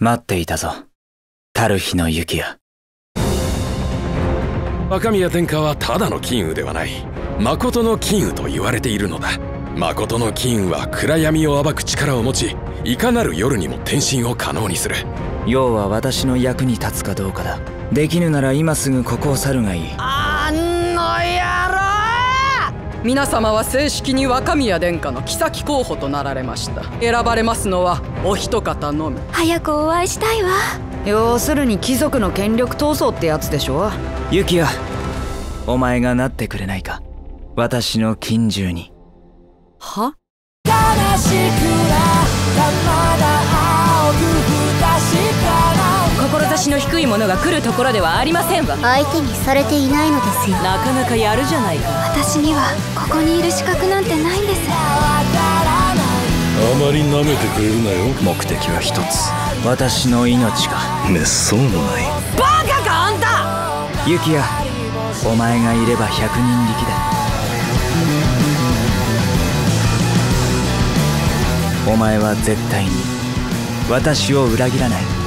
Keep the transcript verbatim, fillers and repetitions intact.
待っていたぞ、樽日の雪也。 若宮殿下はただの金羽ではない、誠の金羽と言われているのだ。誠の金羽は暗闇を暴く力を持ち、いかなる夜にも転身を可能にする。 要は私の役に立つかどうかだ。できぬなら今すぐここを去るがいい。 あんの野郎！皆様は正式に若宮殿下の妃候補となられました。選ばれますのはお一方のみ。 早くお会いしたいわ。 要するに貴族の権力闘争ってやつでしょ。 雪也、お前がなってくれないか、私の近習に。 は？ 悲しくなったまだ青く不確かな志の低い者が来るところではありませんわ。 相手にされていないのですよ。 なかなかやるじゃないか。 私にはここにいる資格なんてないんです。 あまり舐めてくれるなよ。 目的は一つ、私の命が。 めっそうもない。 バカかあんた！ 雪也、お前がいれば百人力だ。お前は絶対に私を裏切らない。